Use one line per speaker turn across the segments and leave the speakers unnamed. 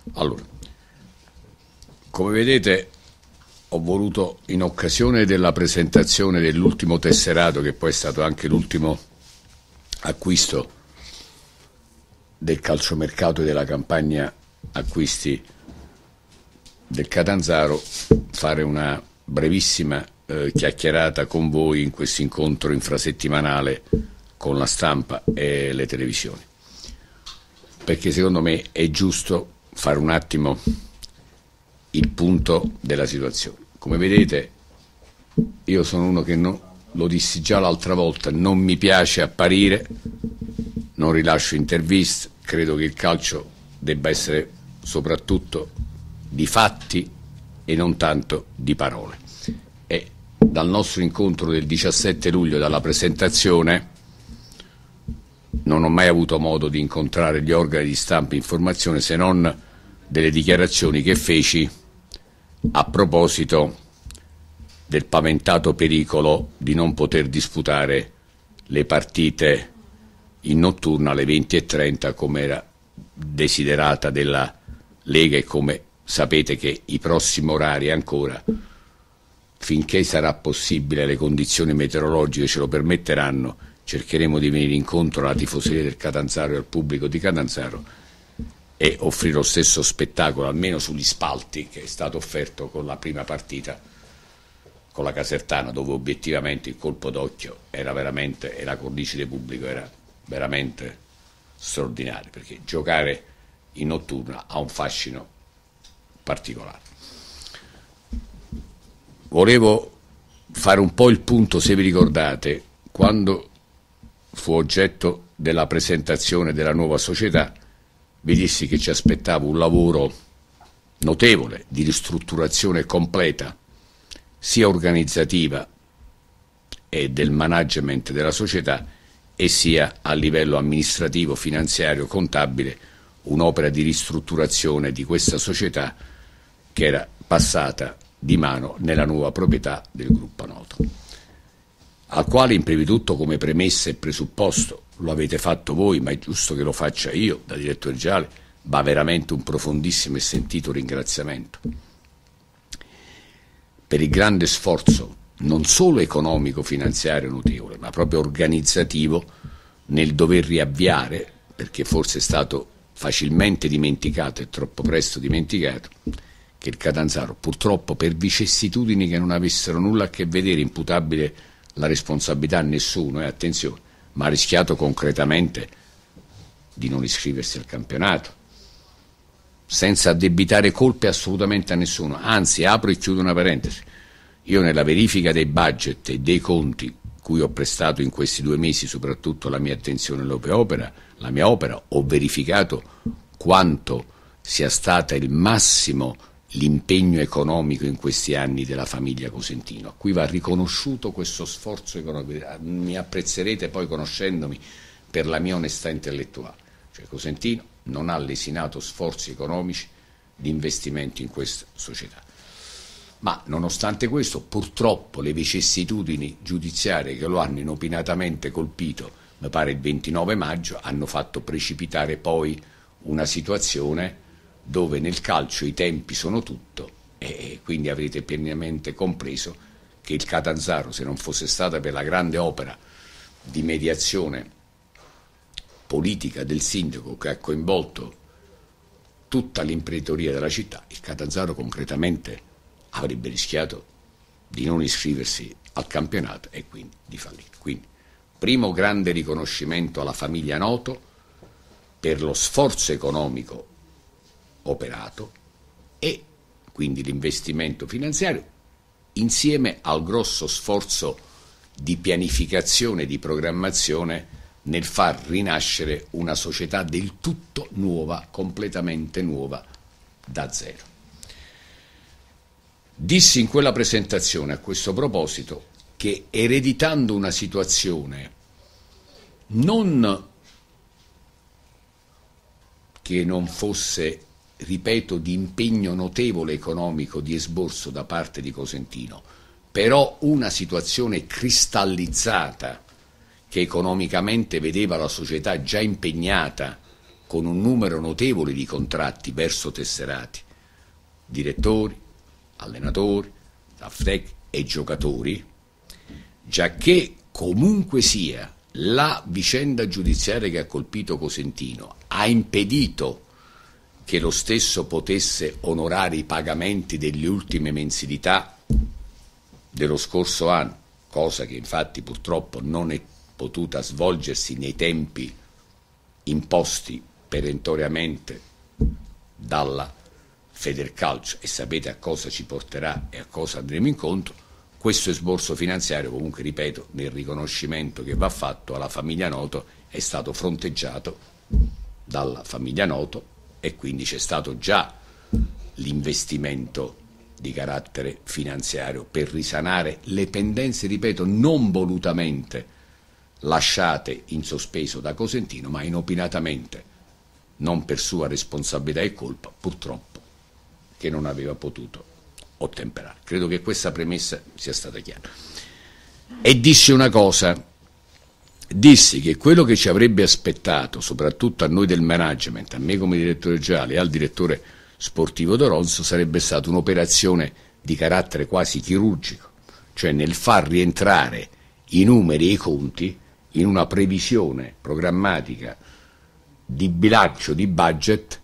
Allora, come vedete, ho voluto, in occasione della presentazione dell'ultimo tesserato, che poi è stato anche l'ultimo acquisto del calciomercato e della campagna acquisti del Catanzaro, fare una brevissima chiacchierata con voi in questo incontro infrasettimanale con la stampa e le televisioni, perché secondo me è giusto fare un attimo il punto della situazione. Come vedete, io sono uno che lo dissi già l'altra volta, non mi piace apparire, non rilascio interviste, credo che il calcio debba essere soprattutto di fatti e non tanto di parole. E dal nostro incontro del 17 luglio, dalla presentazione, non ho mai avuto modo di incontrare gli organi di stampa e informazione, se non delle dichiarazioni che feci a proposito del paventato pericolo di non poter disputare le partite in notturna alle 20:30 come era desiderata della Lega, e come sapete che i prossimi orari ancora, finché sarà possibile, le condizioni meteorologiche ce lo permetteranno, cercheremo di venire incontro alla tifoseria del Catanzaro e al pubblico di Catanzaro e offrire lo stesso spettacolo, almeno sugli spalti, che è stato offerto con la prima partita con la Casertana, dove obiettivamente il colpo d'occhio era veramente, e la cornice del pubblico era veramente straordinaria, perché giocare in notturna ha un fascino particolare. Volevo fare un po' il punto, se vi ricordate, quando fu oggetto della presentazione della nuova società, vi dissi che ci aspettava un lavoro notevole di ristrutturazione completa, sia organizzativa e del management della società, e sia a livello amministrativo, finanziario, contabile, un'opera di ristrutturazione di questa società che era passata di mano nella nuova proprietà del gruppo Noto, al quale in prima di tutto, come premessa e presupposto, lo avete fatto voi, ma è giusto che lo faccia io da direttore generale, va veramente un profondissimo e sentito ringraziamento per il grande sforzo non solo economico, finanziario notevole, ma proprio organizzativo, nel dover riavviare, perché forse è stato facilmente dimenticato e troppo presto dimenticato, che il Catanzaro, purtroppo per vicissitudini che non avessero nulla a che vedere, imputabile la responsabilità a nessuno, attenzione, ma ha rischiato concretamente di non iscriversi al campionato, senza addebitare colpe assolutamente a nessuno. Anzi, apro e chiudo una parentesi, io nella verifica dei budget e dei conti, cui ho prestato in questi 2 mesi soprattutto la mia attenzione la mia opera, ho verificato quanto sia stata il massimo l'impegno economico in questi anni della famiglia Cosentino, a cui va riconosciuto questo sforzo economico. Mi apprezzerete poi, conoscendomi, per la mia onestà intellettuale. Cioè, Cosentino non ha lesinato sforzi economici di investimento in questa società. Ma nonostante questo, purtroppo le vicissitudini giudiziarie che lo hanno inopinatamente colpito, mi pare il 29 maggio, hanno fatto precipitare poi una situazione dove nel calcio i tempi sono tutto, e quindi avrete pienamente compreso che il Catanzaro, se non fosse stata per la grande opera di mediazione politica del sindaco che ha coinvolto tutta l'imprenditoria della città, il Catanzaro concretamente avrebbe rischiato di non iscriversi al campionato e quindi di fallire. Quindi, primo grande riconoscimento alla famiglia Noto per lo sforzo economico operato e quindi l'investimento finanziario, insieme al grosso sforzo di pianificazione e di programmazione nel far rinascere una società del tutto nuova, completamente nuova, da zero. Dissi in quella presentazione a questo proposito che, ereditando una situazione non che non fosse, ripeto, di impegno notevole economico, di esborso da parte di Cosentino, però una situazione cristallizzata che economicamente vedeva la società già impegnata con un numero notevole di contratti verso tesserati, direttori, allenatori, staff tecnico e giocatori, giacché comunque sia la vicenda giudiziaria che ha colpito Cosentino ha impedito che lo stesso potesse onorare i pagamenti delle ultime mensilità dello scorso anno, cosa che infatti purtroppo non è potuta svolgersi nei tempi imposti perentoriamente dalla Federcalcio, e sapete a cosa ci porterà e a cosa andremo incontro. Questo esborso finanziario, comunque ripeto, nel riconoscimento che va fatto alla famiglia Noto, è stato fronteggiato dalla famiglia Noto, e quindi c'è stato già l'investimento di carattere finanziario per risanare le pendenze, ripeto, non volutamente lasciate in sospeso da Cosentino, ma inopinatamente, non per sua responsabilità e colpa, purtroppo, che non aveva potuto ottemperare. Credo che questa premessa sia stata chiara. E dissi una cosa, dissi che quello che ci avrebbe aspettato, soprattutto a noi del management, a me come direttore generale e al direttore sportivo D'Oronzo, sarebbe stata un'operazione di carattere quasi chirurgico, cioè nel far rientrare i numeri e i conti in una previsione programmatica di bilancio, di budget,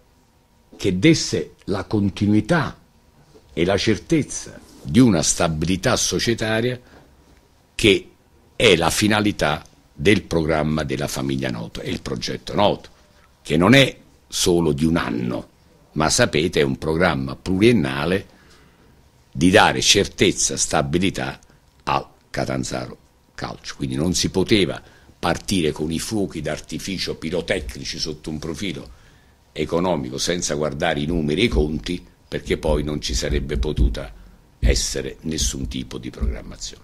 che desse la continuità e la certezza di una stabilità societaria che è la finalità del programma della famiglia Noto e il progetto Noto, che non è solo di un anno, ma sapete è un programma pluriennale di dare certezza, stabilità al Catanzaro Calcio. Quindi non si poteva partire con i fuochi d'artificio pirotecnici sotto un profilo economico senza guardare i numeri e i conti, perché poi non ci sarebbe potuta essere nessun tipo di programmazione.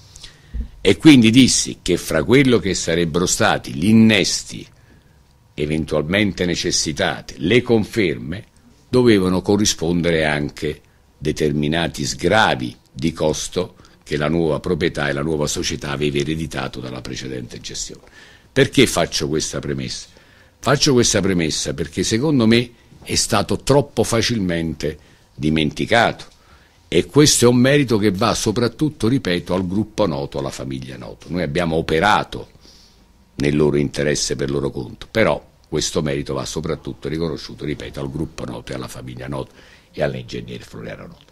E quindi dissi che fra quello che sarebbero stati gli innesti eventualmente necessitati, le conferme, dovevano corrispondere anche determinati sgravi di costo che la nuova proprietà e la nuova società aveva ereditato dalla precedente gestione. Perché faccio questa premessa? Faccio questa premessa perché secondo me è stato troppo facilmente dimenticato, e questo è un merito che va soprattutto, ripeto, al gruppo Noto, alla famiglia Noto. Noi abbiamo operato nel loro interesse per loro conto, però questo merito va soprattutto riconosciuto, ripeto, al gruppo Noto e alla famiglia Noto e all'ingegnere Floriano Noto.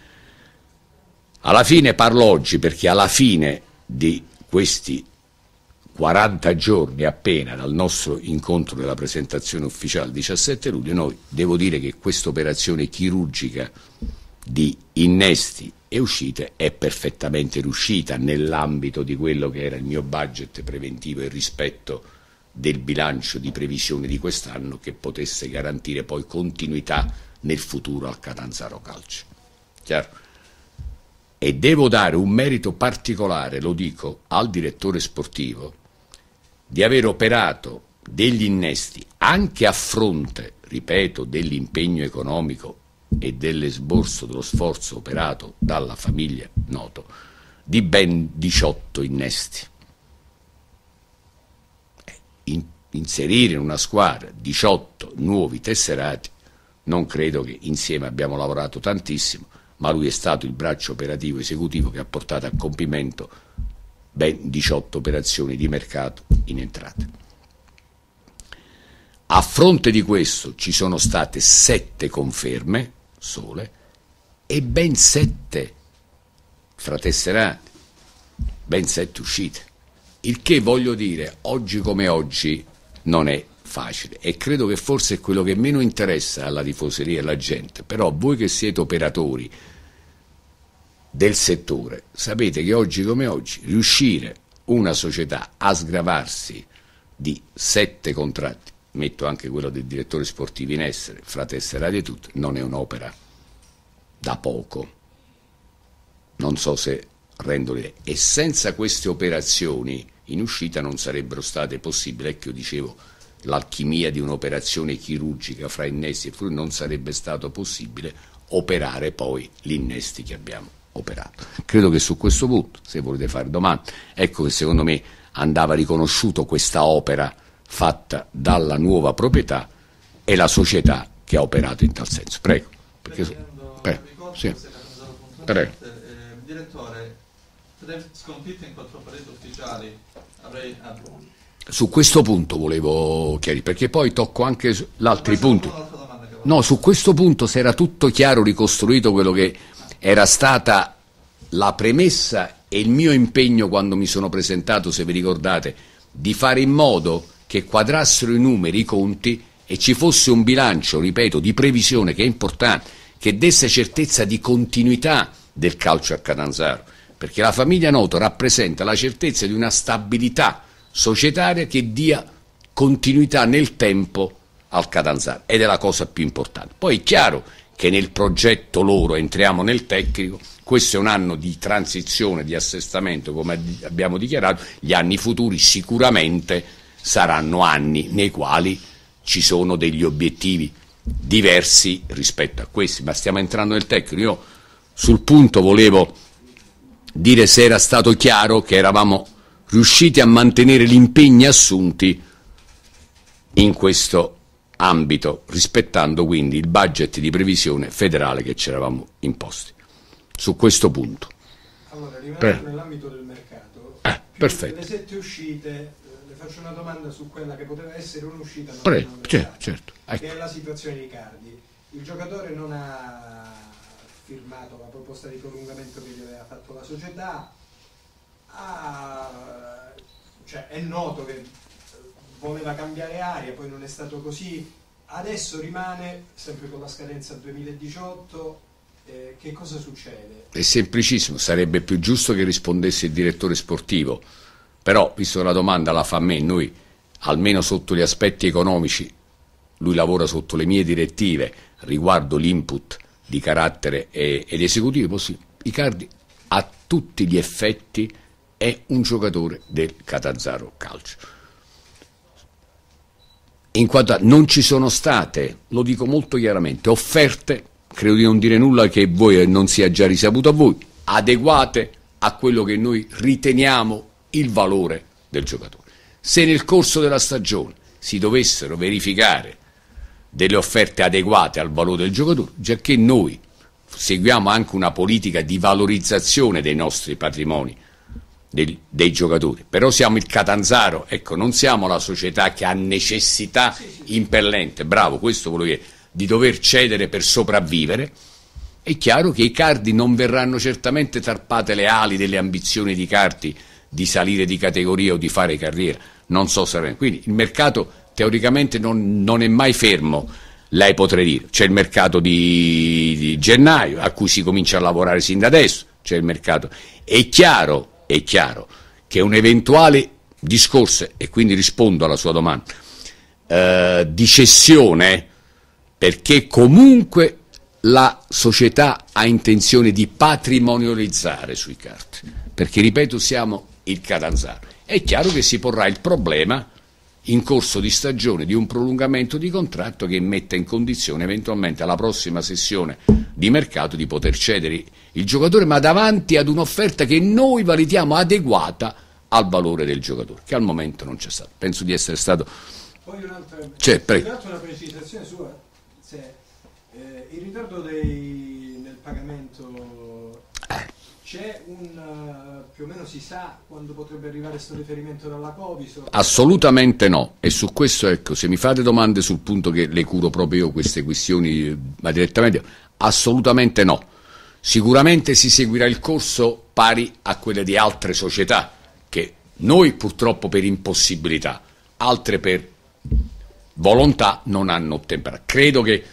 Alla fine parlo oggi perché alla fine di questi 40 giorni appena dal nostro incontro della presentazione ufficiale il 17 luglio, noi devo dire che questa operazione chirurgica di innesti e uscite è perfettamente riuscita nell'ambito di quello che era il mio budget preventivo e rispetto del bilancio di previsione di quest'anno, che potesse garantire poi continuità nel futuro al Catanzaro Calcio. Chiaro? E devo dare un merito particolare, lo dico, al direttore sportivo, di aver operato degli innesti anche a fronte, ripeto, dell'impegno economico e dell'esborso dello sforzo operato dalla famiglia Noto, di ben 18 innesti. Inserire in una squadra 18 nuovi tesserati, non credo che insieme abbiamo lavorato tantissimo, ma lui è stato il braccio operativo esecutivo che ha portato a compimento ben 18 operazioni di mercato in entrate. A fronte di questo ci sono state 7 conferme sole e ben 7 fra tesserati, ben 7 uscite, il che, voglio dire, oggi come oggi non è facile, e credo che forse è quello che meno interessa alla tifoseria e alla gente. Però voi che siete operatori del settore sapete che oggi come oggi riuscire una società a sgravarsi di 7 contratti, metto anche quello del direttore sportivo in essere, fra tesserati e tutto, non è un'opera da poco. Non so se rendo l'idea. E senza queste operazioni in uscita non sarebbero state possibili, ecco, io dicevo, l'alchimia di un'operazione chirurgica fra innesti e frutti, non sarebbe stato possibile operare poi gli innesti che abbiamo operato. Credo che su questo punto, se volete fare domande, ecco che secondo me andava riconosciuto questa opera fatta dalla nuova proprietà e la società che ha operato in tal senso. Prego. Perché sì. Prego.
Direttore, sconfitte in 4 partite ufficiali,
su questo punto volevo chiarire, perché poi tocco anche l'altri punti. No, su questo punto, se era tutto chiaro, ricostruito quello che era stata la premessa e il mio impegno quando mi sono presentato, se vi ricordate, di fare in modo che quadrassero i numeri, i conti, e ci fosse un bilancio, ripeto, di previsione, che è importante, che desse certezza di continuità del calcio a Catanzaro, perché la famiglia Noto rappresenta la certezza di una stabilità societaria che dia continuità nel tempo al Catanzaro, ed è la cosa più importante. Poi è chiaro che nel progetto loro, entriamo nel tecnico, questo è un anno di transizione, di assestamento, come abbiamo dichiarato, gli anni futuri sicuramente saranno anni nei quali ci sono degli obiettivi diversi rispetto a questi, ma stiamo entrando nel tecnico. Io sul punto volevo dire se era stato chiaro che eravamo riusciti a mantenere gli impegni assunti in questo ambito, rispettando quindi il budget di previsione federale che ci eravamo imposti. Su questo punto.
Allora, rimanendo nell'ambito del mercato,
perfetto.
le 7 uscite, le faccio una domanda su quella che poteva essere un'uscita,
certo. Ecco.
Che è la situazione di Icardi. Il giocatore non ha firmato la proposta di prolungamento che gli aveva fatto la società, cioè è noto che voleva cambiare aria, poi non è stato così, adesso rimane sempre con la scadenza 2018. Che cosa succede?
È semplicissimo, sarebbe più giusto che rispondesse il direttore sportivo, però visto che la domanda la fa a me, noi almeno sotto gli aspetti economici, lui lavora sotto le mie direttive riguardo l'input di carattere ed esecutivo, sì, Icardi a tutti gli effetti è un giocatore del Catanzaro Calcio. In quanto non ci sono state, lo dico molto chiaramente, offerte, credo di non dire nulla che voi non sia già risaputo a voi, adeguate a quello che noi riteniamo il valore del giocatore. Se nel corso della stagione si dovessero verificare delle offerte adeguate al valore del giocatore, già che noi seguiamo anche una politica di valorizzazione dei nostri patrimoni, dei giocatori, però siamo il Catanzaro, ecco, non siamo la società che ha necessità impellente, bravo, questo volevo dire, di dover cedere per sopravvivere. È chiaro che i Icardi non verranno certamente tarpate le ali delle ambizioni di Icardi di salire di categoria o di fare carriera, non so se... Quindi il mercato teoricamente non è mai fermo, lei potrei dire, c'è il mercato di gennaio a cui si comincia a lavorare sin da adesso, c'è il mercato, è chiaro che un eventuale discorso, e quindi rispondo alla sua domanda, di cessione, perché comunque la società ha intenzione di patrimonializzare sui Icardi, perché ripeto siamo il Catanzaro, è chiaro che si porrà il problema in corso di stagione di un prolungamento di contratto che metta in condizione eventualmente alla prossima sessione di mercato di poter cedere il giocatore, ma davanti ad un'offerta che noi valutiamo adeguata al valore del giocatore, che al momento non c'è stato. Penso di essere stato...
Poi un'altra
una precisazione sua, se il ritardo nel pagamento c'è più o meno si sa quando potrebbe arrivare questo riferimento dalla Coviso?
Assolutamente no, e su questo, ecco, se mi fate domande sul punto che le curo proprio io queste questioni, ma direttamente, assolutamente no. Sicuramente si seguirà il corso pari a quelle di altre società, che noi purtroppo per impossibilità, altre per volontà non hanno ottemperato. Credo che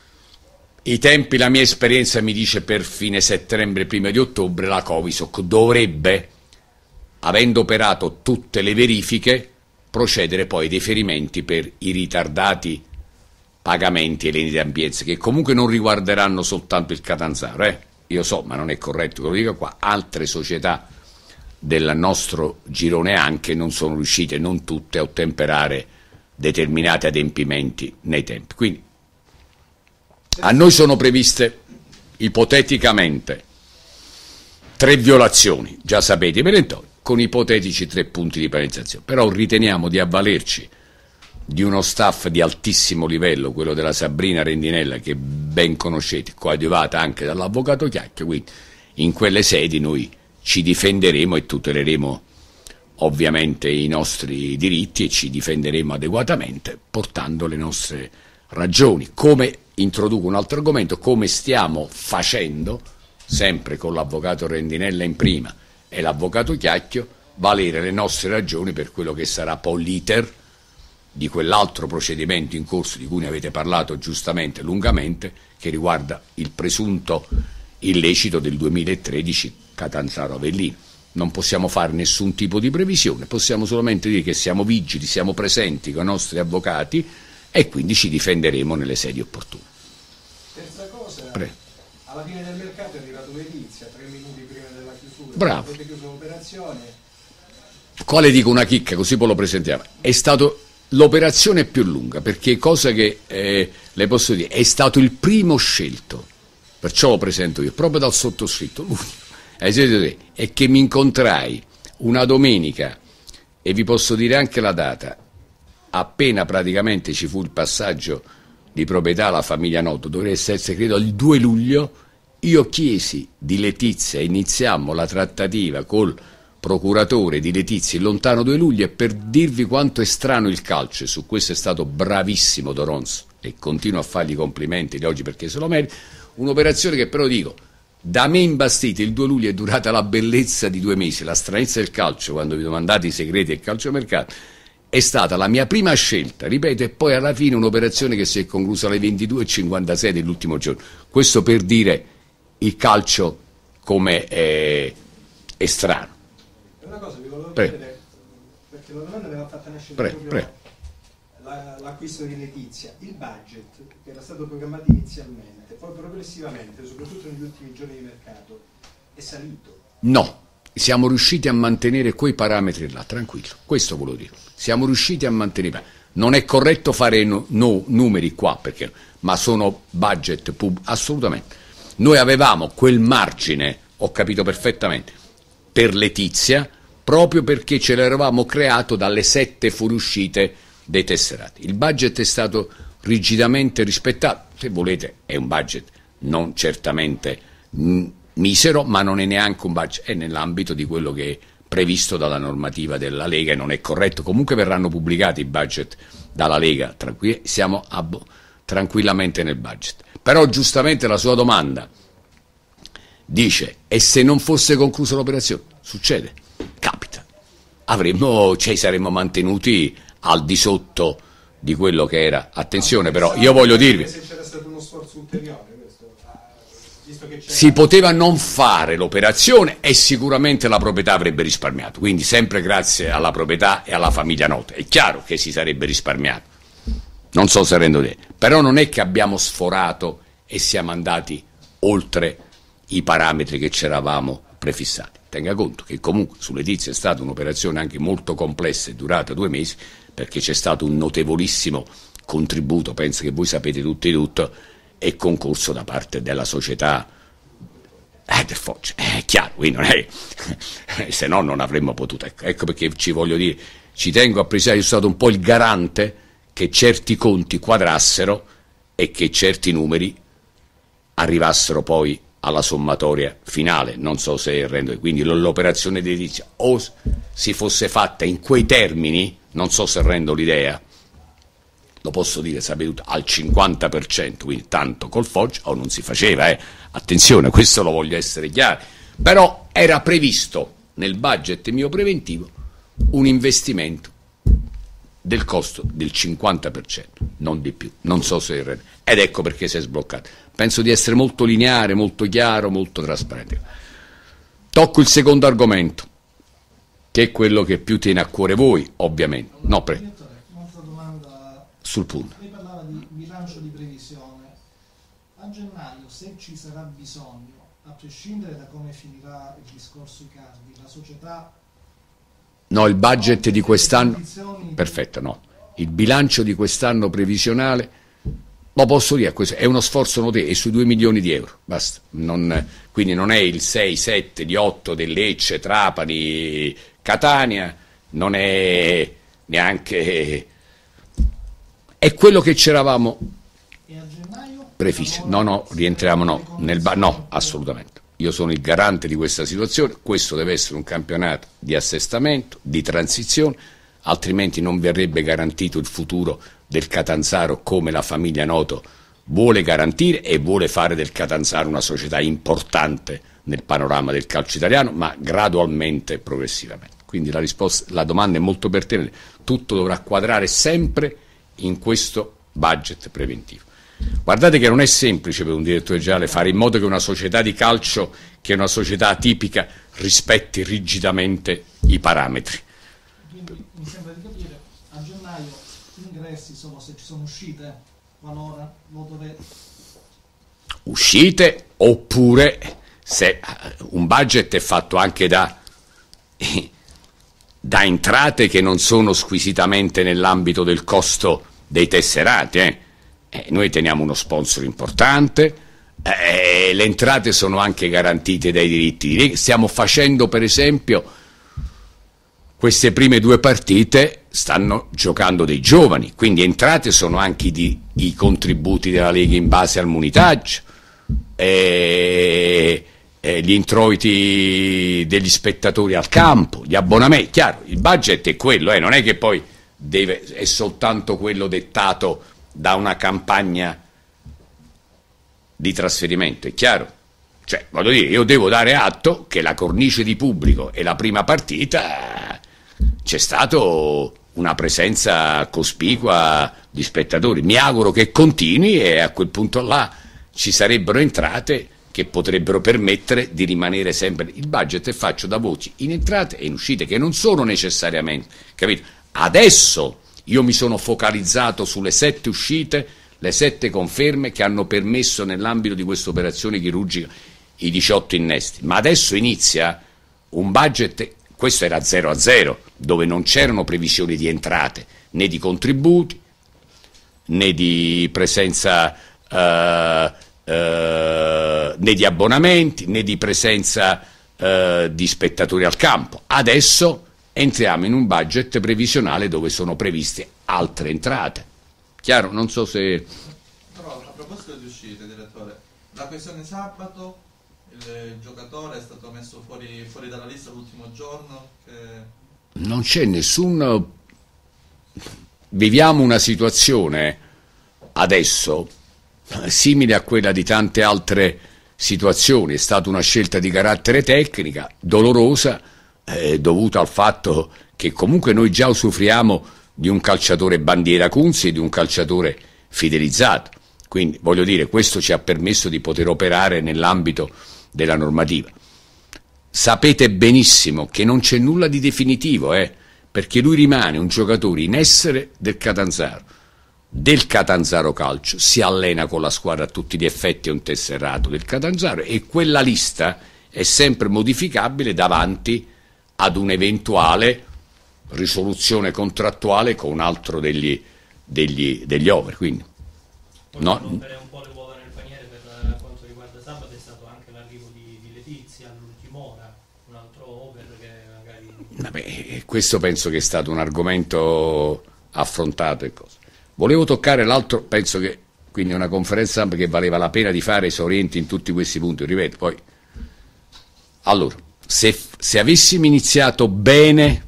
i tempi, la mia esperienza mi dice per fine settembre, prima di ottobre, la Covisoc dovrebbe, avendo operato tutte le verifiche, procedere poi ai deferimenti per i ritardati pagamenti e le inadempienze, che comunque non riguarderanno soltanto il Catanzaro, io so, ma non è corretto che lo dica qua, altre società del nostro girone anche non sono riuscite, non tutte, a ottemperare determinati adempimenti nei tempi. Quindi a noi sono previste ipoteticamente 3 violazioni, già sapete, perentori, con ipotetici 3 punti di penalizzazione, però riteniamo di avvalerci di uno staff di altissimo livello, quello della Sabrina Rendinella, che ben conoscete, coadiuvata anche dall'avvocato Chiacchio, quindi in quelle sedi noi ci difenderemo e tuteleremo ovviamente i nostri diritti e ci difenderemo adeguatamente portando le nostre ragioni. Come introduco un altro argomento, come stiamo facendo, sempre con l'avvocato Rendinella in prima e l'avvocato Chiacchio, valere le nostre ragioni per quello che sarà poi l'iter di quell'altro procedimento in corso di cui ne avete parlato giustamente lungamente, che riguarda il presunto illecito del 2013 Catanzaro Avellino. Non possiamo fare nessun tipo di previsione, possiamo solamente dire che siamo vigili, siamo presenti con i nostri avvocati e quindi ci difenderemo nelle sedi opportune.
Terza cosa, alla fine del mercato è arrivato l'edizia, 3 minuti prima della chiusura.
Bravo.
Avete chiuso l'operazione.
Quale dico una chicca, così poi lo presentiamo. È stato l'operazione più lunga, perché cosa che le posso dire, è stato il primo scelto, perciò lo presento io, proprio dal sottoscritto, l'unico. E che mi incontrai una domenica, e vi posso dire anche la data, appena praticamente ci fu il passaggio di proprietà alla famiglia Noto, dovrebbe essere credo il 2 luglio, io chiesi di Letizia, iniziammo la trattativa col procuratore di Letizia il lontano 2 luglio, e per dirvi quanto è strano il calcio, e su questo è stato bravissimo Doronzo e continuo a fargli complimenti di oggi perché se lo merita, un'operazione che però dico, da me imbastita il 2 luglio è durata la bellezza di 2 mesi, la stranezza del calcio, quando vi domandate i segreti del calciomercato, è stata la mia prima scelta, ripeto, e poi alla fine un'operazione che si è conclusa alle 22:56 dell'ultimo giorno. Questo per dire il calcio come è strano.
È una cosa vi volevo chiedere, perché la domanda me l'ha fatta nascere proprio l'acquisto di Letizia, il budget che era stato programmato inizialmente, poi progressivamente, soprattutto negli ultimi giorni di mercato, è salito.
No, siamo riusciti a mantenere quei parametri là, tranquillo, questo volevo dire, siamo riusciti a mantenere, non è corretto fare numeri qua, perché, ma sono budget assolutamente. Noi avevamo quel margine, ho capito perfettamente, per Letizia, proprio perché ce l'eravamo creato dalle 7 fuoriuscite dei tesserati. Il budget è stato rigidamente rispettato, se volete è un budget non certamente misero, ma non è neanche un budget, è nell'ambito di quello che è previsto dalla normativa della Lega e non è corretto. Comunque verranno pubblicati i budget dalla Lega, siamo tranquillamente nel budget. Però giustamente la sua domanda dice, e se non fosse conclusa l'operazione? Succede, capita, ci saremmo mantenuti al di sotto di quello che era. Attenzione però, io voglio dirvi,
se c'era stato uno sforzo ulteriore, visto che
si poteva non fare l'operazione e sicuramente la proprietà avrebbe risparmiato, quindi sempre grazie alla proprietà e alla famiglia Nota, è chiaro che si sarebbe risparmiato, non so se rendo idea, però non è che abbiamo sforato e siamo andati oltre i parametri che ci eravamo prefissati. Tenga conto che comunque su Letizia è stata un'operazione anche molto complessa e durata 2 mesi, perché c'è stato un notevolissimo contributo, penso che voi sapete tutti tutto, e concorso da parte della società del Foggia, è chiaro, qui non è se no non avremmo potuto, ecco perché ci voglio dire, ci tengo a precisare, io sono stato un po' il garante che certi conti quadrassero e che certi numeri arrivassero poi alla sommatoria finale, non so se rendo, quindi l'operazione di edilizia o si fosse fatta in quei termini, non so se rendo l'idea, lo posso dire, sapete, al 50%, quindi tanto col Foggia, o non si faceva, attenzione, questo lo voglio essere chiaro, però era previsto nel budget mio preventivo un investimento del costo del 50%, non di più, non so se rendo, ed ecco perché si è sbloccato. Penso di essere molto lineare, molto chiaro, molto trasparente. Tocco il secondo argomento, che è quello che più tiene a cuore voi, ovviamente. No,
un'altra domanda
sul punto.
Lei parlava di bilancio di previsione. A gennaio, se ci sarà bisogno, a prescindere da come finirà il discorso Icardi, la società...
No, il budget di quest'anno... Perfetto, no. Il bilancio di quest'anno previsionale... Lo posso dire, è uno sforzo notevole, è sui 2 milioni di euro, basta. Quindi non è il 6, 7, di 8 del Lecce, Trapani, Catania, non è neanche è quello che ci eravamo
E a gennaio?
prefissi. No, rientriamo no, assolutamente. Io sono il garante di questa situazione, questo deve essere un campionato di assestamento, di transizione, altrimenti non verrebbe garantito il futuro del Catanzaro come la famiglia Noto vuole garantire e vuole fare del Catanzaro una società importante nel panorama del calcio italiano, ma gradualmente e progressivamente. Quindi la domanda è molto pertinente, tutto dovrà quadrare sempre in questo budget preventivo. Guardate che non è semplice per un direttore generale fare in modo che una società di calcio, che è una società atipica, rispetti rigidamente i parametri.
Quindi mi sembra di capire, a gennaio ingressi solo se ci sono uscite, qualora lo dovete...
Uscite, oppure se un budget è fatto anche da entrate che non sono squisitamente nell'ambito del costo dei tesserati. Noi teniamo uno sponsor importante, le entrate sono anche garantite dai diritti. Stiamo facendo, per esempio, queste prime 2 partite stanno giocando dei giovani, quindi entrate sono anche i contributi della Lega in base al monitoraggio, gli introiti degli spettatori al campo, gli abbonamenti. Chiaro, il budget è quello, non è che poi è soltanto quello dettato da una campagna di trasferimento, è chiaro? Cioè, voglio dire, io devo dare atto che la cornice di pubblico e la prima partita c'è stato una presenza cospicua di spettatori. Mi auguro che continui e a quel punto là ci sarebbero entrate che potrebbero permettere di rimanere sempre. Il budget è fatto da voci in entrate e in uscite che non sono necessariamente, capito? Adesso io mi sono focalizzato sulle 7 uscite, le 7 conferme che hanno permesso nell'ambito di questa operazione chirurgica i 18 innesti, ma adesso inizia un budget, questo era 0-0, dove non c'erano previsioni di entrate, né di contributi, né di presenza, né di abbonamenti, né di presenza di spettatori al campo. Adesso entriamo in un budget previsionale dove sono previste altre entrate. Chiaro? Non so se...
Però a proposito di uscite, direttore, la questione sabato, il giocatore è stato messo fuori dalla lista l'ultimo giorno?
Non c'è nessun... Viviamo una situazione adesso simile a quella di tante altre situazioni. È stata una scelta di carattere tecnica, dolorosa, dovuta al fatto che comunque noi già usufruiamo di un calciatore bandiera Kunzi e di un calciatore fidelizzato, quindi voglio dire, questo ci ha permesso di poter operare nell'ambito della normativa. Sapete benissimo che non c'è nulla di definitivo, perché lui rimane un giocatore in essere del Catanzaro Calcio, si allena con la squadra a tutti gli effetti, è un tesserato del Catanzaro e quella lista è sempre modificabile davanti ad un'eventuale risoluzione contrattuale con un altro degli over. Quindi
no. Rompere un po' le uova nel paniere per quanto riguarda sabato è stato anche l'arrivo di Letizia all'ultima ora, un altro over che magari...
Vabbè, questo penso che è stato un argomento affrontato e cose. Volevo toccare l'altro, penso che quindi è una conferenza che valeva la pena di fare esaurienti in tutti questi punti, ripeto, poi allora, se avessimo iniziato bene,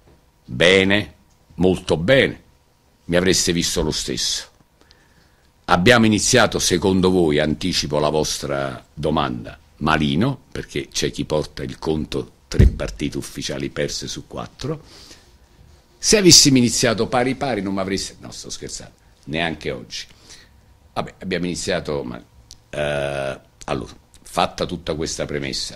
molto bene, mi avreste visto lo stesso. Abbiamo iniziato, secondo voi, anticipo la vostra domanda, malino, perché c'è chi porta il conto 3 partite ufficiali perse su 4. Se avessimo iniziato pari non mi avreste... No, sto scherzando, neanche oggi. Vabbè, abbiamo iniziato male. Allora, fatta tutta questa premessa,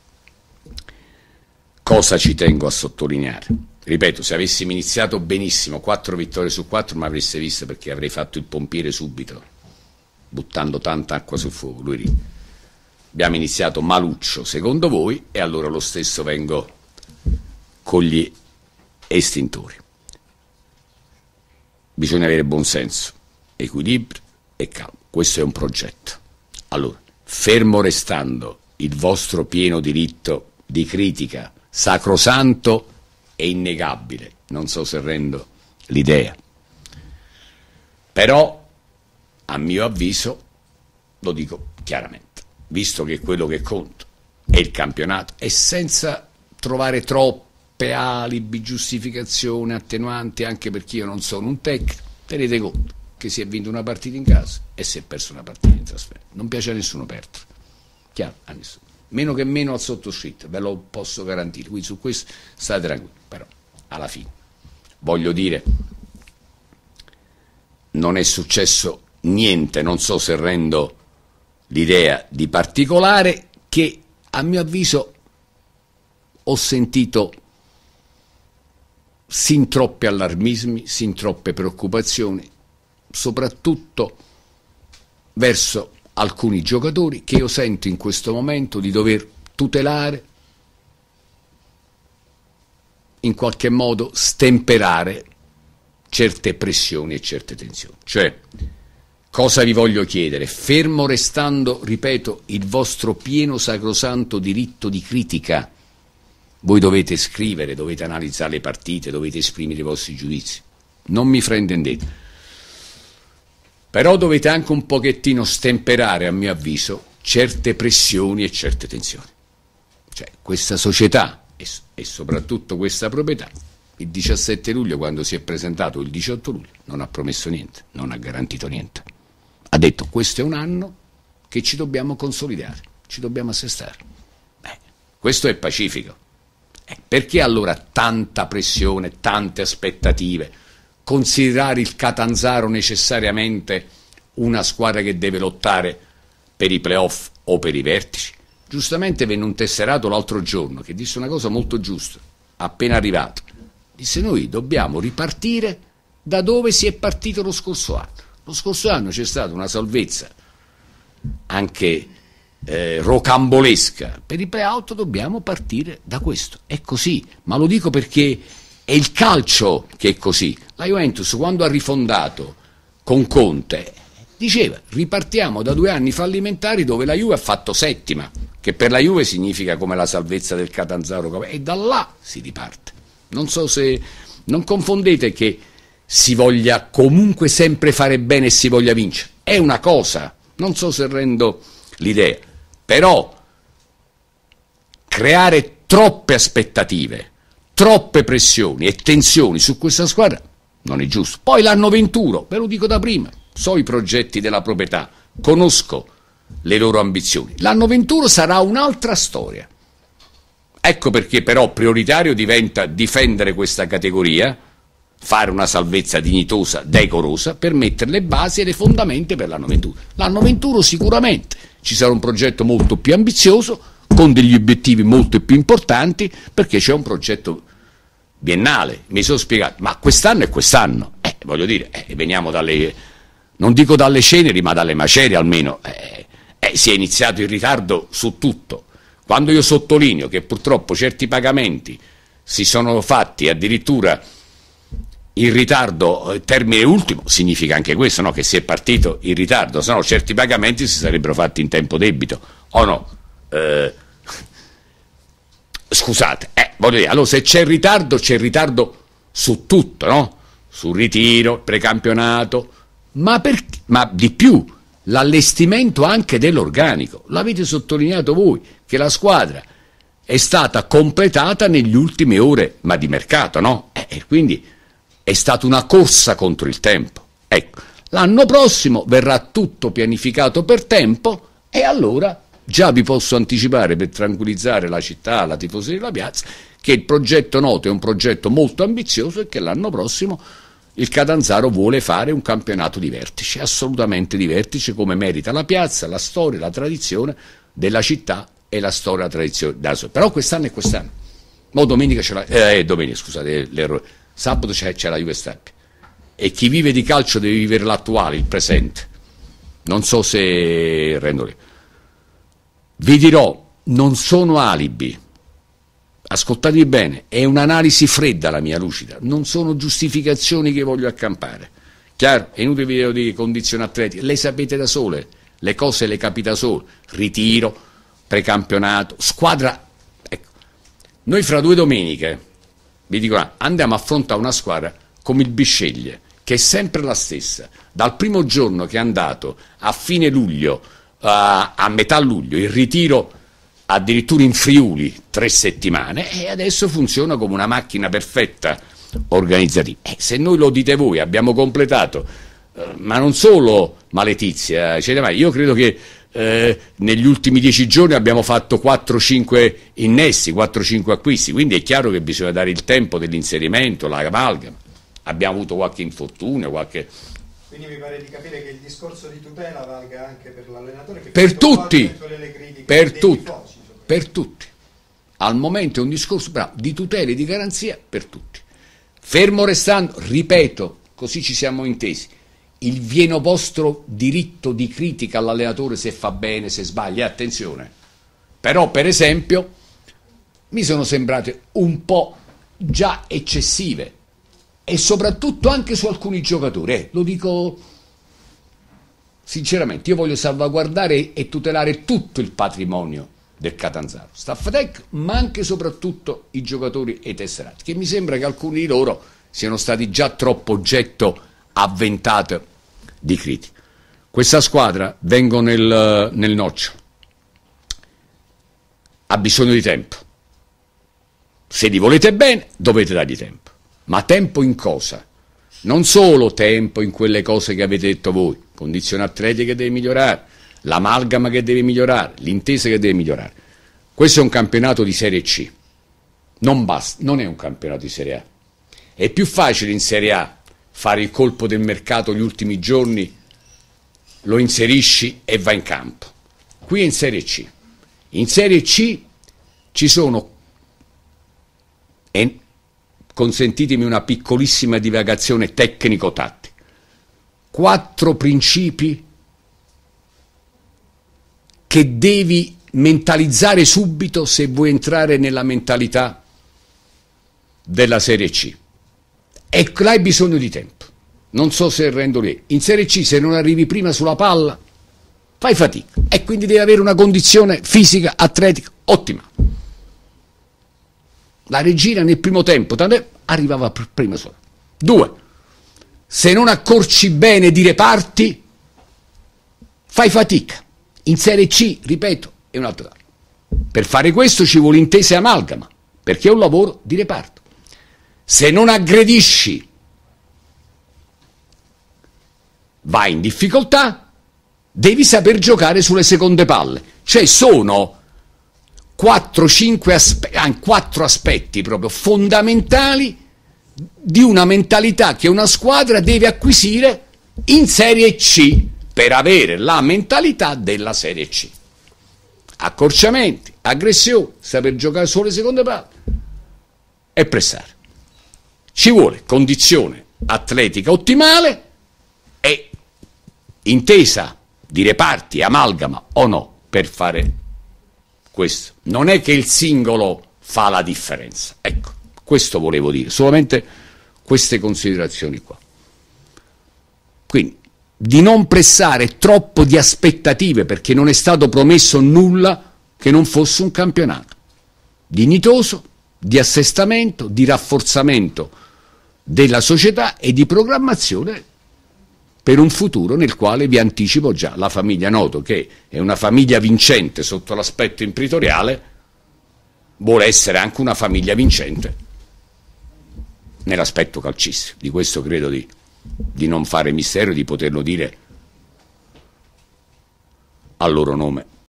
cosa ci tengo a sottolineare? Ripeto, se avessimo iniziato benissimo, 4 vittorie su 4, mi avreste visto perché avrei fatto il pompiere subito, buttando tanta acqua sul fuoco. Abbiamo iniziato maluccio, secondo voi, e allora lo stesso vengo con gli estintori. Bisogna avere buon senso, equilibrio e calma. Questo è un progetto. Allora, fermo restando il vostro pieno diritto di critica, sacrosanto e innegabile, non so se rendo l'idea, Però, a mio avviso, lo dico chiaramente, visto che quello che conta è il campionato, e senza trovare troppe alibi, giustificazioni, attenuanti, anche perché io non sono un tecnico, tenete conto che si è vinto una partita in casa e si è perso una partita in trasferta. Non piace a nessuno perdere, chiaro, a nessuno. Meno che meno al sottoscritto, ve lo posso garantire, quindi su questo state tranquilli. Però alla fine voglio dire, non è successo niente, non so se rendo l'idea di particolare, che a mio avviso ho sentito sin troppi allarmismi, sin troppe preoccupazioni, soprattutto verso alcuni giocatori che io sento in questo momento di dover tutelare, in qualche modo stemperare certe pressioni e certe tensioni. Cioè, cosa vi voglio chiedere? Fermo restando, ripeto, il vostro pieno sacrosanto diritto di critica, voi dovete scrivere, dovete analizzare le partite, dovete esprimere i vostri giudizi, non mi fraintendete. Però dovete anche un pochettino stemperare, a mio avviso, certe pressioni e certe tensioni. Cioè, questa società e soprattutto questa proprietà, il 17 luglio, quando si è presentato il 18 luglio, non ha promesso niente, non ha garantito niente. Ha detto: questo è un anno che ci dobbiamo consolidare, ci dobbiamo assestare. Questo è pacifico. Perché allora tanta pressione, tante aspettative? Considerare il Catanzaro necessariamente una squadra che deve lottare per i playoff o per i vertici? Giustamente venne un tesserato l'altro giorno che disse una cosa molto giusta, appena arrivato. Disse: noi dobbiamo ripartire da dove si è partito lo scorso anno. Lo scorso anno c'è stata una salvezza anche rocambolesca per i play-out, dobbiamo partire da questo. È così, ma lo dico perché è il calcio che è così. La Juventus, quando ha rifondato con Conte, diceva: ripartiamo da 2 anni fallimentari dove la Juve ha fatto settima, che per la Juve significa come la salvezza del Catanzaro, e da là si riparte. Non so se non confondete che si voglia comunque sempre fare bene e si voglia vincere, è una cosa, non so se rendo l'idea, però creare troppe aspettative, troppe pressioni e tensioni su questa squadra non è giusto. Poi l'anno 21, ve lo dico da prima, so i progetti della proprietà, conosco le loro ambizioni, l'anno 21 sarà un'altra storia. Ecco perché però prioritario diventa difendere questa categoria, fare una salvezza dignitosa, decorosa, per mettere le basi e le fondamenta per l'anno 21. L'anno 21 sicuramente ci sarà un progetto molto più ambizioso, con degli obiettivi molto più importanti, perché c'è un progetto biennale, mi sono spiegato, ma quest'anno è quest'anno, voglio dire, veniamo dalle, non dico dalle ceneri, ma dalle macerie almeno, si è iniziato in ritardo su tutto. Quando io sottolineo che purtroppo certi pagamenti si sono fatti addirittura in ritardo, termine ultimo, significa anche questo, no? Che si è partito in ritardo, se no certi pagamenti si sarebbero fatti in tempo debito, o no? Scusate, voglio dire, allora se c'è ritardo su tutto, no? Sul ritiro, precampionato, ma di più, l'allestimento anche dell'organico. L'avete sottolineato voi, che la squadra è stata completata negli ultime ore, ma di mercato, no? E quindi è stata una corsa contro il tempo. Ecco, l'anno prossimo verrà tutto pianificato per tempo, e allora già vi posso anticipare, per tranquillizzare la città, la tifoseria della piazza, che il progetto Noto è un progetto molto ambizioso e che l'anno prossimo il Catanzaro vuole fare un campionato di vertice, assolutamente di vertice, come merita la piazza, la storia, la tradizione della città e la storia e la tradizione della sua. Però quest'anno è quest'anno. Mo domenica c'è domenica, scusate l'errore. Sabato c'è la Juve Stabia. E chi vive di calcio deve vivere l'attuale, il presente. Non so se rendo lì. Vi dirò, non sono alibi. Ascoltatevi bene, è un'analisi fredda la mia, lucida, non sono giustificazioni che voglio accampare. Chiaro? È inutile video di condizioni atletiche, le sapete da sole, le cose le capita solo. Ritiro, precampionato, squadra. Ecco, noi fra 2 domeniche, vi dico, andiamo a affrontare una squadra come il Bisceglie, che è sempre la stessa, dal primo giorno che è andato a fine luglio, a metà luglio, il ritiro addirittura in Friuli 3 settimane, e adesso funziona come una macchina perfetta organizzativa. Se noi lo dite voi, abbiamo completato, ma non solo Letizia, io credo che negli ultimi 10 giorni abbiamo fatto 4-5 innessi, 4-5 acquisti, quindi è chiaro che bisogna dare il tempo dell'inserimento, l'amalgama. Abbiamo avuto qualche infortunio,
Quindi mi pare di capire che il discorso di tutela valga anche per l'allenatore, che
per tutti,
per
tutti. Al momento è un discorso di tutela e di garanzia per tutti. Fermo restando, ripeto, così ci siamo intesi, il vieno vostro diritto di critica all'allenatore se fa bene, se sbaglia, attenzione. Però per esempio mi sono sembrate un po' già eccessive, e soprattutto anche su alcuni giocatori, lo dico sinceramente, io voglio salvaguardare e tutelare tutto il patrimonio del Catanzaro, staff tecnico, ma anche e soprattutto i giocatori e i tesserati, che mi sembra che alcuni di loro siano stati già troppo oggetto avventato di critica. Questa squadra, vengo nel noccio, ha bisogno di tempo. Se li volete bene, dovete dargli tempo. Ma tempo in cosa? Non solo tempo in quelle cose che avete detto voi, condizioni atletiche che deve migliorare, l'amalgama che deve migliorare, l'intesa che deve migliorare. Questo è un campionato di Serie C. Non basta, non è un campionato di Serie A. È più facile in Serie A fare il colpo del mercato gli ultimi giorni, lo inserisci e vai in campo. Qui è in Serie C. In Serie C ci sono, e consentitemi una piccolissima divagazione tecnico-tattica, 4 principi che devi mentalizzare subito se vuoi entrare nella mentalità della Serie C. E là hai bisogno di tempo. Non so se rendo lì. In Serie C, se non arrivi prima sulla palla, fai fatica, e quindi devi avere una condizione fisica, atletica ottima. La Regina nel primo tempo arrivava prima sola. 2, se non accorci bene di reparti, fai fatica. In Serie C, ripeto, è un altro dato. Per fare questo ci vuole intesa e amalgama, perché è un lavoro di reparto. Se non aggredisci, vai in difficoltà, devi saper giocare sulle seconde palle. Cioè sono 4 aspetti proprio fondamentali di una mentalità che una squadra deve acquisire in Serie C per avere la mentalità della Serie C. Accorciamenti, aggressione, saper giocare sulle seconde palle e pressare. Ci vuole condizione atletica ottimale e intesa di reparti, amalgama o no, per fare questo. Non è che il singolo fa la differenza. Ecco, questo volevo dire, solamente queste considerazioni qua. Quindi, di non pressare troppo di aspettative, perché non è stato promesso nulla che non fosse un campionato dignitoso, di assestamento, di rafforzamento della società e di programmazione per un futuro nel quale vi anticipo già la famiglia Noto, che è una famiglia vincente sotto l'aspetto imprenditoriale, vuole essere anche una famiglia vincente nell'aspetto calcistico. Di questo credo di non fare mistero, di poterlo dire a loro nome